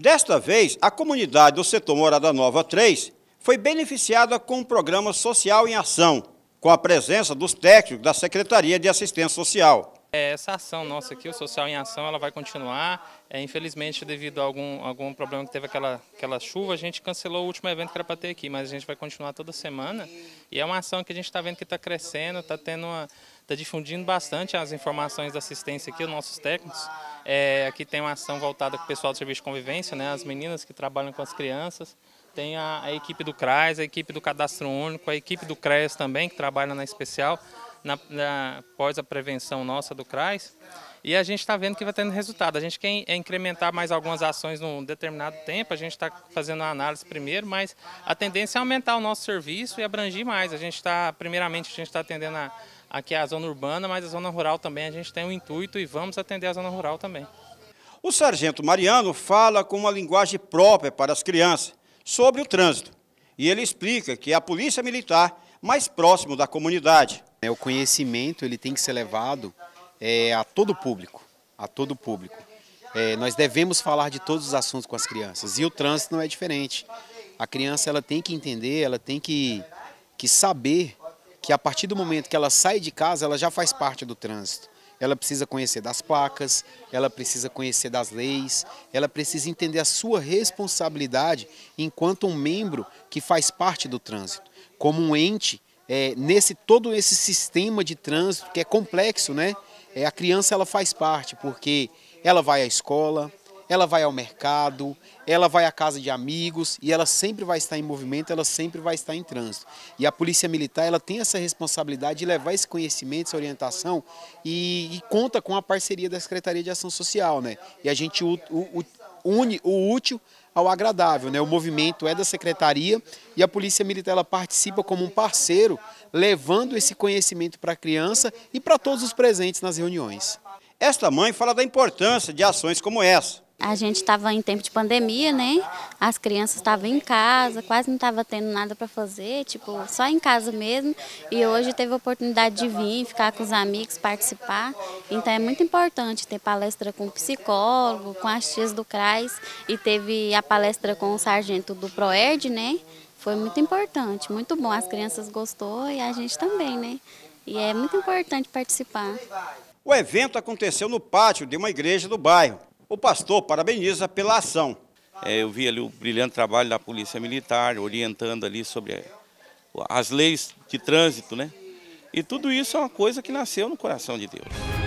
Desta vez, a comunidade do setor Morada Nova 3 foi beneficiada com um programa social em ação, com a presença dos técnicos da Secretaria de Assistência Social. Essa ação nossa aqui, o Social em Ação, ela vai continuar. Infelizmente, devido a algum problema que teve aquela chuva, a gente cancelou o último evento que era para ter aqui, mas a gente vai continuar toda semana. E é uma ação que a gente está vendo que está crescendo, está difundindo bastante as informações da assistência aqui, os nossos técnicos. Aqui tem uma ação voltada para o pessoal do Serviço de Convivência, né, as meninas que trabalham com as crianças. Tem a equipe do CRAS, a equipe do Cadastro Único, a equipe do CREAS também, que trabalha na especial, após a prevenção nossa do CRAS. E a gente está vendo que vai tendo resultado. A gente quer incrementar mais algumas ações num determinado tempo, a gente está fazendo a análise primeiro, mas a tendência é aumentar o nosso serviço e abranger mais. Primeiramente, a gente está atendendo aqui a zona urbana, mas a zona rural também a gente tem um intuito e vamos atender a zona rural também. O sargento Mariano fala com uma linguagem própria para as crianças sobre o trânsito. E ele explica que é a polícia militar mais próximo da comunidade. O conhecimento ele tem que ser levado a todo público, nós devemos falar de todos os assuntos com as crianças e o trânsito não é diferente. A criança ela tem que entender, ela tem que saber que a partir do momento que ela sai de casa, ela já faz parte do trânsito. Ela precisa conhecer das placas, ela precisa conhecer das leis, ela precisa entender a sua responsabilidade enquanto um membro que faz parte do trânsito, como um ente todo esse sistema de trânsito que é complexo, né? A criança ela faz parte porque ela vai à escola, ela vai ao mercado, ela vai à casa de amigos e ela sempre vai estar em movimento, ela sempre vai estar em trânsito. E a Polícia Militar ela tem essa responsabilidade de levar esse conhecimento, essa orientação e conta com a parceria da Secretaria de Ação Social, né? E a gente une o útil ao agradável, né? O movimento é da Secretaria e a Polícia Militar ela participa como um parceiro, levando esse conhecimento para a criança e para todos os presentes nas reuniões. Esta mãe fala da importância de ações como essa. A gente estava em tempo de pandemia, né? As crianças estavam em casa, quase não estava tendo nada para fazer, só em casa mesmo. E hoje teve a oportunidade de vir, ficar com os amigos, participar. Então é muito importante ter palestra com o psicólogo, com as tias do CRAS e teve a palestra com o sargento do PROERD, né? Foi muito importante, muito bom. As crianças gostou e a gente também, né? E é muito importante participar. O evento aconteceu no pátio de uma igreja do bairro. O pastor parabeniza pela ação. Eu vi ali o brilhante trabalho da Polícia Militar, orientando ali sobre as leis de trânsito, né? E tudo isso é uma coisa que nasceu no coração de Deus.